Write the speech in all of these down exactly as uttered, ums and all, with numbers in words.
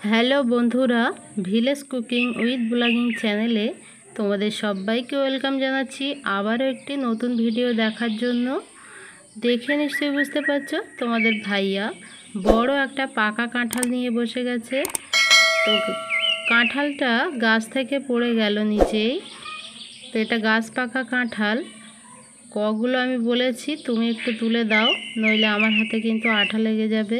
Hello বন্ধুরা, village cooking with blogging চ্যানেলে তোমাদের সবাইকে ওয়েলকাম জানাচ্ছি আবারও একটি নতুন ভিডিও দেখার জন্য। দেখে নিশ্চয়ই বুঝতে পারছো তোমাদের ভাইয়া বড় একটা পাকা কাঁঠাল নিয়ে বসে গেছে। তো কাঁঠালটা গাছ থেকে পড়ে গেল নিচেই। তো এটা গাছ পাকা কাঁঠাল। কগুলো আমি বলেছি তুমি একটু তুলে দাও, নইলে আমার হাতে কিন্তু আঠা লেগে যাবে।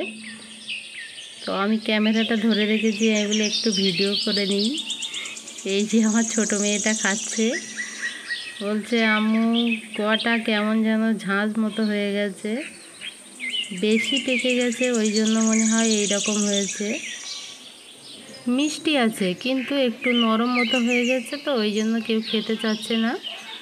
তো আমি ক্যামেরাটা ধরে রেখেছি, এগুলো একটু ভিডিও করে নিই। এই যে আমার ছোটো মেয়েটা খাচ্ছে, বলছে আম্মু কটা কেমন যেন ঝাঁঝ মতো হয়ে গেছে, বেশি পেকে গেছে, ওই জন্য মনে হয় এই রকম হয়েছে। মিষ্টি আছে কিন্তু একটু নরম মতো হয়ে গেছে, তো ওই জন্য কেউ খেতে চাচ্ছে না।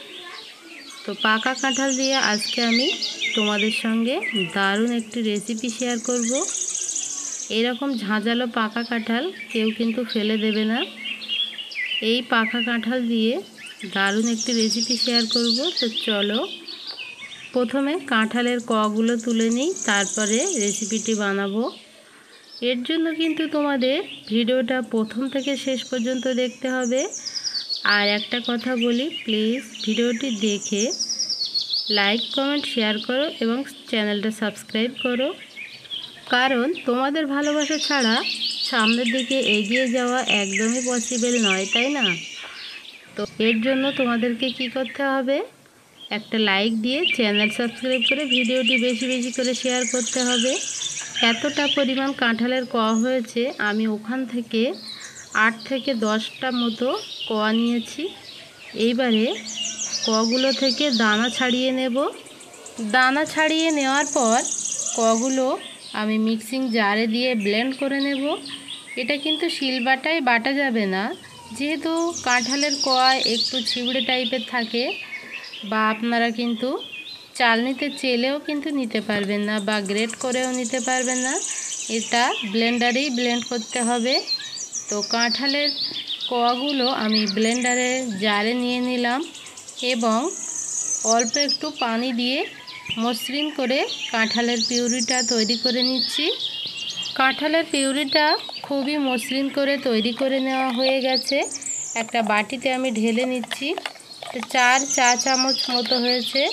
তো পাকা কাঁঠাল দিয়ে আজকে আমি তোমাদের সঙ্গে দারুণ একটি রেসিপি শেয়ার করব। এরকম ঝাঁঝালো পাকা কাঁঠাল কেউ কিন্তু ফেলে দেবে না। এই পাকা কাঁঠাল দিয়ে দারুণ একটি রেসিপি শেয়ার করব। তো চলো প্রথমে কাঁঠালের কগুলো তুলে নিই, তারপরে রেসিপিটি বানাবো। এর জন্য কিন্তু তোমাদের ভিডিওটা প্রথম থেকে শেষ পর্যন্ত দেখতে হবে। আর একটা কথা বলি, প্লিজ ভিডিওটি দেখে লাইক কমেন্ট শেয়ার করো এবং চ্যানেলটা সাবস্ক্রাইব করো, কারণ তোমাদের ভালোবাসা ছাড়া সামনের দিকে এগিয়ে যাওয়া একদমই পসিবল নয়, তাই না? তো এর জন্য তোমাদেরকে কি করতে হবে, একটা লাইক দিয়ে চ্যানেল সাবস্ক্রাইব করে ভিডিওটি বেশি বেশি করে শেয়ার করতে হবে। এতটা পরিমাণ কাঁঠালের ক হয়েছে, আমি ওখান থেকে আট থেকে দশটা মতো কোয়া নিয়েছি। এইবারে কগুলো থেকে দানা ছাড়িয়ে নেব। দানা ছাড়িয়ে নেওয়ার পর কগুলো আমি মিক্সিং জারে দিয়ে ব্লেন্ড করে নেব। এটা কিন্তু শিলবাটায় বাটা যাবে না, যেহেতু কাঁঠালের কোয়া একটু ছিবড়ে টাইপের থাকে, বা আপনারা কিন্তু চালনিতে চেলেও কিন্তু নিতে পারবেন না, বা গ্রেট করেও নিতে পারবেন না। এটা ব্লেন্ডারেই ব্লেন্ড করতে হবে। তো কাঁঠালের কোয়াগুলো আমি ব্লেন্ডারে জারে নিয়ে নিলাম এবং অল্প একটু পানি দিয়ে মসৃণ করে কাঁঠালের পিউরিটা তৈরি করে নিচ্ছি। কাঁঠালের পিউরিটা খুবই মসৃণ করে তৈরি করে নেওয়া হয়ে গেছে। একটা বাটিতে আমি ঢেলে নিচ্ছি। চার চা চামচ মতো হয়েছে।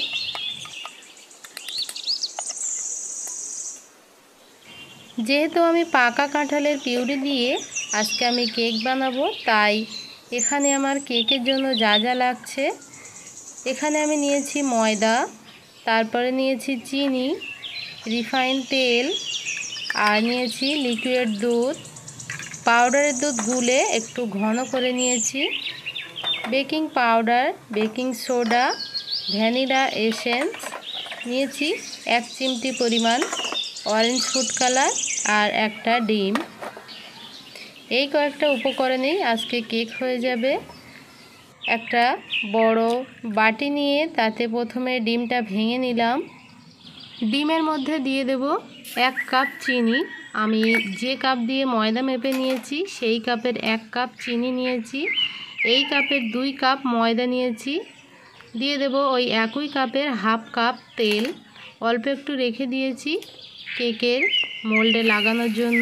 যেহেতু আমি পাকা কাঁঠালের পিউরি দিয়ে আজকে আমি কেক বানাবো, তাই এখানে আমার কেকের জন্য যা যা লাগছে, এখানে আমি নিয়েছি ময়দা, তারপরে নিয়েছি চিনি, রিফাইন তেল, আর নিয়েছি লিকুইড দুধ। পাউডারের দুধ গুলে একটু ঘন করে নিয়েছি, baking powder, baking soda, vanilla essence নিয়েছি এক চিমটি পরিমাণ, অরেঞ্জ ফুড কালার আর একটা ডিম। এই কয়েকটা উপকরণেই আজকে কেক হয়ে যাবে। একটা বড় বাটি নিয়ে তাতে প্রথমে ডিমটা ভেঙে নিলাম। ডিমের মধ্যে দিয়ে দেব এক কাপ চিনি। আমি যে কাপ দিয়ে ময়দা মেপে নিয়েছি সেই কাপের এক কাপ চিনি নিয়েছি। এই কাপের দুই কাপ ময়দা নিয়েছি। দিয়ে দেব ওই একই কাপের হাফ কাপ তেল, অল্প একটু রেখে দিয়েছি কেকের মোল্ডে লাগানোর জন্য।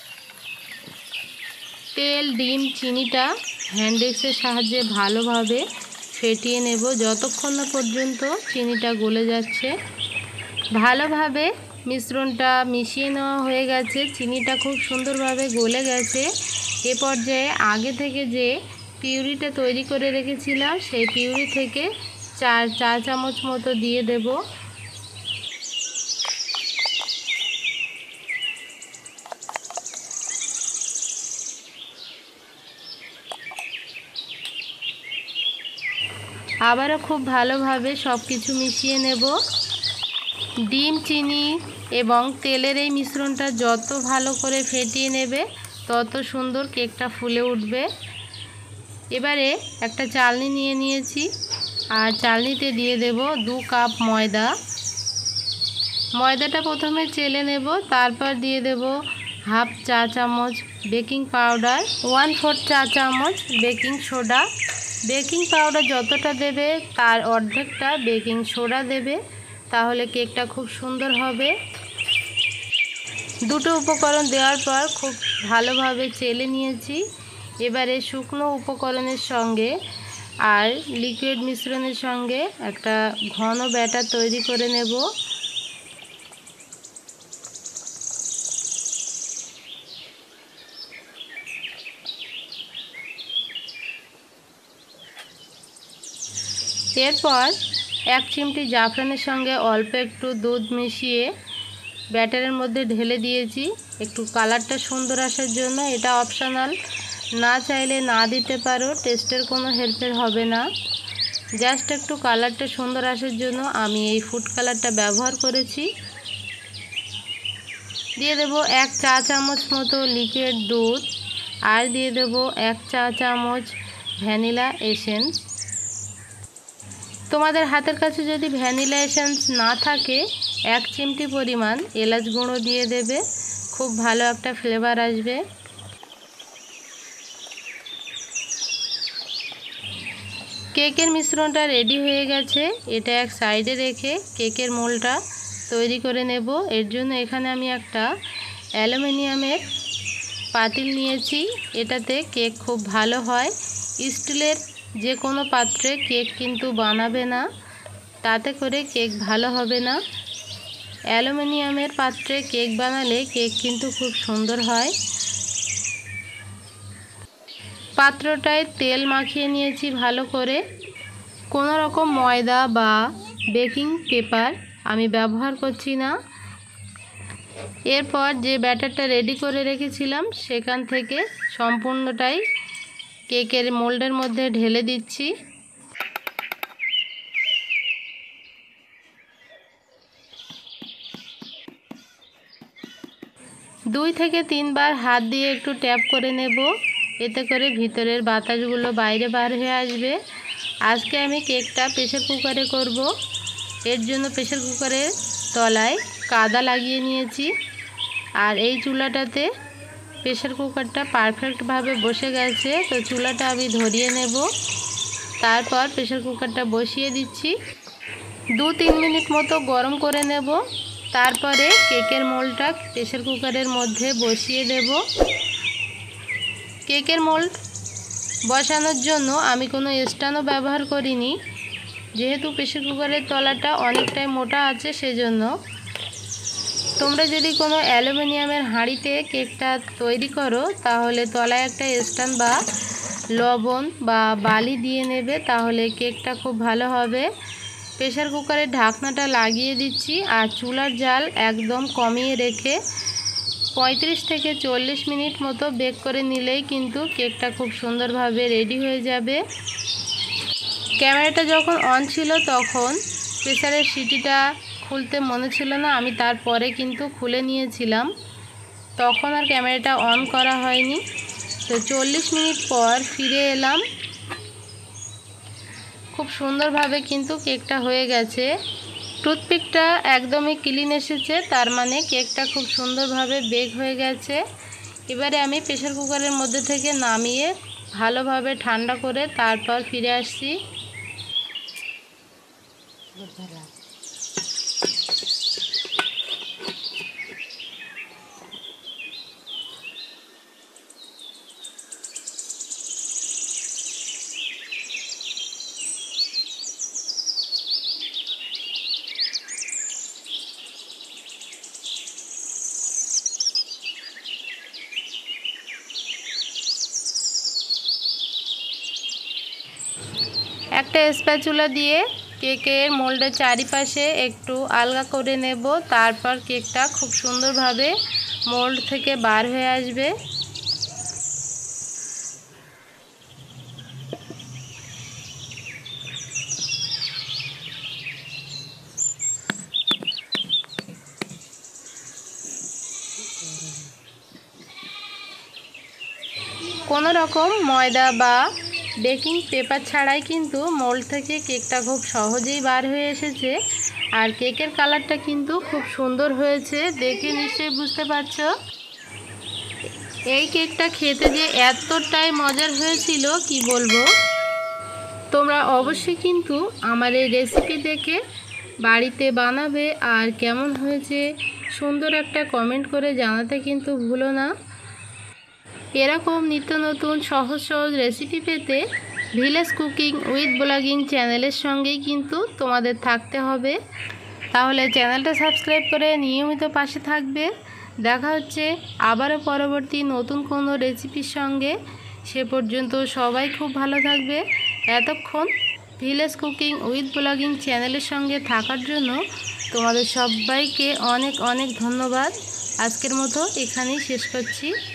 তেল, ডিম, চিনিটা হ্যান্ড উইক্সের সাহায্যে ভালোভাবে ফেটিয়ে নেব যতক্ষণ না পর্যন্ত চিনিটা গলে যাচ্ছে। ভালোভাবে মিশ্রণটা মিশিয়ে নেওয়া হয়ে গেছে, চিনিটা খুব সুন্দরভাবে গলে গেছে। এ পর্যায়ে আগে থেকে যে পিউরিটা তৈরি করে রেখেছিলাম সেই পিউরি থেকে চার চা চামচ মতো দিয়ে দেব। আবারও খুব ভালোভাবে সব কিছু মিশিয়ে নেব। ডিম, চিনি এবং তেলের এই মিশ্রণটা যত ভালো করে ফেটিয়ে নেবে তত সুন্দর কেকটা ফুলে উঠবে। এবারে একটা চালনি নিয়ে নিয়েছি, আর চালনিতে দিয়ে দেব দু কাপ ময়দা। ময়দাটা প্রথমে চেলে নেব, তারপর দিয়ে দেব হাফ চা চামচ বেকিং পাউডার, ওয়ান ফোর্থ চা চামচ বেকিং সোডা। বেকিং পাউডার যতটা দেবে তার অর্ধেকটা বেকিং সোডা দেবে, তাহলে কেকটা খুব সুন্দর হবে। দুটো উপকরণ দেওয়ার পর খুব ভালোভাবে চেলে নিয়েছি। এবারে শুকনো উপকরণের সঙ্গে আর লিকুইড মিশ্রণের সঙ্গে একটা ঘন ব্যাটার তৈরি করে নেব। এরপর এক চিমটি জাফরানের সঙ্গে অল্প একটু দুধ মিশিয়ে ব্যাটারের মধ্যে ঢেলে দিয়েছি একটু কালারটা সুন্দর আসার জন্য। এটা অপশনাল, না চাইলে না দিতে পারো, টেস্টের কোনো হেরফের হবে না। জাস্ট একটু কালারটা সুন্দর আসার জন্য আমি এই ফুড কালারটা ব্যবহার করেছি। দিয়ে দেব এক চা চামচ মতো লিকুইড দুধ আর দিয়ে দেব এক চা চামচ ভ্যানিলা এসেন্স। তোমাদের হাতের কাছে যদি ভ্যানিলা এসেন্স না থাকে এক চিমটি পরিমাণ এলাচ গুঁড়ো দিয়ে দেবে, খুব ভালো একটা ফ্লেভার আসবে। কেকের মিশ্রণটা রেডি হয়ে গেছে, এটা এক সাইডে রেখে কেকের মোলটা তৈরি করে নেব। এর জন্য এখানে আমি একটা অ্যালুমিনিয়ামের পাতিল নিয়েছি, এটাতে কেক খুব ভালো হয়। স্টিলের যে কোনো পাত্রে কেক কিন্তু বানাবে না, তাতে করে কেক ভালো হবে না। অ্যালুমিনিয়ামের পাত্রে কেক বানালে কেক কিন্তু খুব সুন্দর হয়। পাত্রটায় তেল মাখিয়ে নিয়েছি ভালো করে। কোনো রকম ময়দা বা বেকিং পেপার আমি ব্যবহার করছি না। এরপর যে ব্যাটারটা রেডি করে রেখেছিলাম সেখান থেকে সম্পূর্ণটাই কেকের মোল্ডের মধ্যে ঢেলে দিচ্ছি। দুই থেকে তিনবার হাত দিয়ে একটু ট্যাপ করে নেব, এতে করে ভিতরের বাতাসগুলো বাইরে বার হয়ে আসবে। আজকে আমি কেকটা প্রেসার কুকারে করব, এর জন্য প্রেসার কুকারের তলায় কাদা লাগিয়ে নিয়েছি। আর এই চুলাটাতে প্রেসার কুকারটা পারফেক্টভাবে বসে গেছে, তো চুলাটা আমি ধরিয়ে নেব। তারপর প্রেসার কুকারটা বসিয়ে দিচ্ছি, দু তিন মিনিট মতো গরম করে নেব। তারপরে কেকের মোল্ডটা প্রেসার কুকারের মধ্যে বসিয়ে দেব। কেকের মোল্ড বসানোর জন্য আমি কোনো স্ট্যান্ডও ব্যবহার করিনি, যেহেতু প্রেসার কুকারের তলাটা অনেকটাই মোটা আছে সেজন্য। তোমরা যদি কোনো অ্যালুমিনিয়ামের হাঁড়িতে কেকটা তৈরি করো তাহলে তলায় একটা স্ট্যান্ড বা লবণ বা বালি দিয়ে নেবে, তাহলে কেকটা খুব ভালো হবে। প্রেসার কুকারের ঢাকনাটা লাগিয়ে দিচ্ছি আর চুলার জাল একদম কমিয়ে রেখে পঁয়ত্রিশ থেকে চল্লিশ মিনিট মতো বেক করে নিলেই কিন্তু কেকটা খুব সুন্দরভাবে রেডি হয়ে যাবে। ক্যামেরাটা যখন অন ছিল তখন প্রেসারের সিটিটা খুলতে মনে ছিল না, আমি তারপরে কিন্তু খুলে নিয়েছিলাম, তখন আর ক্যামেরাটা অন করা হয়নি। তো চল্লিশ মিনিট পর ফিরে এলাম, খুব সুন্দরভাবে কিন্তু কেকটা হয়ে গেছে। টুথপিকটা একদমই ক্লিন এসেছে, তার মানে কেকটা খুব সুন্দরভাবে বেক হয়ে গেছে। এবারে আমি প্রেসার কুকারের মধ্যে থেকে নামিয়ে ভালোভাবে ঠান্ডা করে তারপর ফিরে আসছি। একটা স্প্যাচুলা দিয়ে কেকের মোল্ডের চারিপাশে একটু আলগা করে নেব, তারপর কেকটা খুব সুন্দরভাবে মোল্ড থেকে বার হয়ে আসবে। কোনো রকম ময়দা বা বেকিং পেপার ছাড়াই কিন্তু মোল্ড থেকে কেকটা খুব সহজেই বার হয়ে এসেছে। আর কেকের কালারটা কিন্তু খুব সুন্দর হয়েছে, দেখে নিশ্চয়ই বুঝতে পারছো। এই কেকটা খেতে যে এতটাই মজার হয়েছিল কি বলবো। তোমরা অবশ্যই কিন্তু আমার এই রেসিপি দেখে বাড়িতে বানাবে আর কেমন হয়েছে সুন্দর একটা কমেন্ট করে জানাতে কিন্তু ভুলো না। এরকম নিত্য নতুন সহজ সহজ রেসিপি পেতে ভিলেজ কুকিং উইথ ব্লগিং চ্যানেলের সঙ্গেই কিন্তু তোমাদের থাকতে হবে। তাহলে চ্যানেলটা সাবস্ক্রাইব করে নিয়মিত পাশে থাকবে। দেখা হচ্ছে আবারও পরবর্তী নতুন কোনো রেসিপির সঙ্গে। সে পর্যন্ত সবাই খুব ভালো থাকবে। এতক্ষণ ভিলেজ কুকিং উইথ ব্লগিং চ্যানেলের সঙ্গে থাকার জন্য তোমাদের সবাইকে অনেক অনেক ধন্যবাদ। আজকের মতো এখানেই শেষ করছি।